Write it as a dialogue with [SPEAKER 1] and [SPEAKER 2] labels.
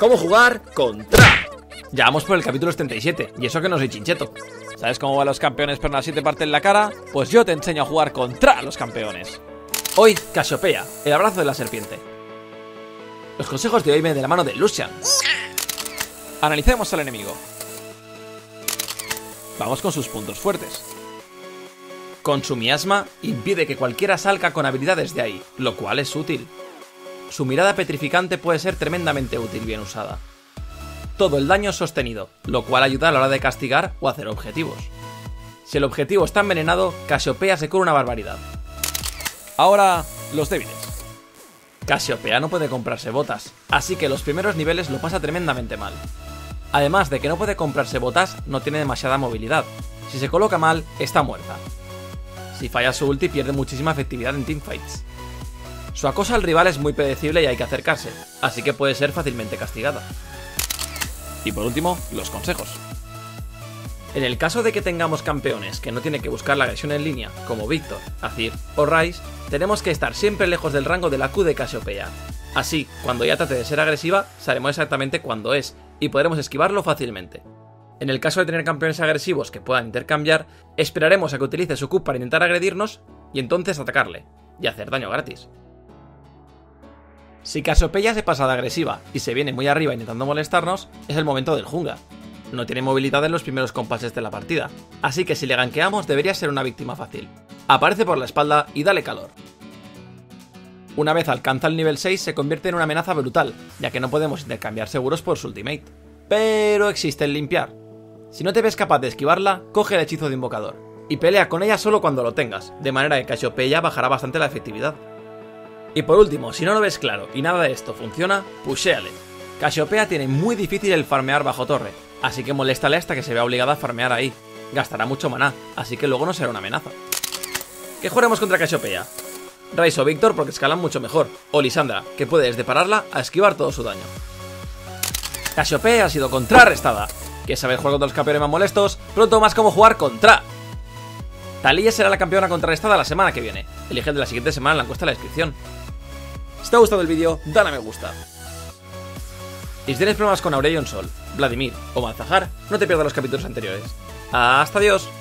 [SPEAKER 1] ¿Cómo jugar contra? Ya vamos por el capítulo 77, y eso que no soy chincheto.
[SPEAKER 2] ¿Sabes cómo van los campeones pero así te parten la cara? Pues yo te enseño a jugar contra los campeones.
[SPEAKER 1] Hoy, Casiopea, el abrazo de la serpiente. Los consejos de hoy vienen de la mano de Lucian.
[SPEAKER 2] Analicemos al enemigo. Vamos con sus puntos fuertes.
[SPEAKER 1] Con su miasma, impide que cualquiera salga con habilidades de ahí, lo cual es útil. Su mirada petrificante puede ser tremendamente útil bien usada. Todo el daño es sostenido, lo cual ayuda a la hora de castigar o hacer objetivos. Si el objetivo está envenenado, Casiopea se cura una barbaridad.
[SPEAKER 2] Ahora, los débiles.
[SPEAKER 1] Casiopea no puede comprarse botas, así que los primeros niveles lo pasa tremendamente mal. Además de que no puede comprarse botas, no tiene demasiada movilidad. Si se coloca mal, está muerta. Si falla su ulti, pierde muchísima efectividad en teamfights. Su acoso al rival es muy predecible y hay que acercarse, así que puede ser fácilmente castigada.
[SPEAKER 2] Y por último, los consejos.
[SPEAKER 1] En el caso de que tengamos campeones que no tienen que buscar la agresión en línea, como Víctor, Azir o Ryze, tenemos que estar siempre lejos del rango de la Q de Casiopea. Así, cuando ya trate de ser agresiva, sabremos exactamente cuándo es, y podremos esquivarlo fácilmente. En el caso de tener campeones agresivos que puedan intercambiar, esperaremos a que utilice su Q para intentar agredirnos, y entonces atacarle, y hacer daño gratis. Si Casiopea se pasa de agresiva y se viene muy arriba intentando molestarnos, es el momento del Junga. No tiene movilidad en los primeros compases de la partida, así que si le gankeamos debería ser una víctima fácil. Aparece por la espalda y dale calor. Una vez alcanza el nivel 6 se convierte en una amenaza brutal, ya que no podemos intercambiar seguros por su ultimate. Pero existe el limpiar. Si no te ves capaz de esquivarla, coge el hechizo de invocador, y pelea con ella solo cuando lo tengas, de manera que Casiopea bajará bastante la efectividad. Y por último, si no lo ves claro y nada de esto funciona, pushéale. Casiopea tiene muy difícil el farmear bajo torre, así que moléstale hasta que se vea obligada a farmear ahí. Gastará mucho maná, así que luego no será una amenaza. ¿Qué jugaremos contra Casiopea? Ryze o Víctor porque escalan mucho mejor, o Lissandra, que puede desde pararla a esquivar todo su daño. Casiopea ha sido contrarrestada. ¿Quieres saber jugar contra los campeones más molestos? Pronto más cómo jugar contra. Taliyah será la campeona contrarrestada la semana que viene. Elige el de la siguiente semana en la encuesta en la descripción. Si te ha gustado el vídeo, dale a me gusta. Y si tienes problemas con Aurelion Sol, Vladimir o Malzahar, no te pierdas los capítulos anteriores. ¡Hasta Dios!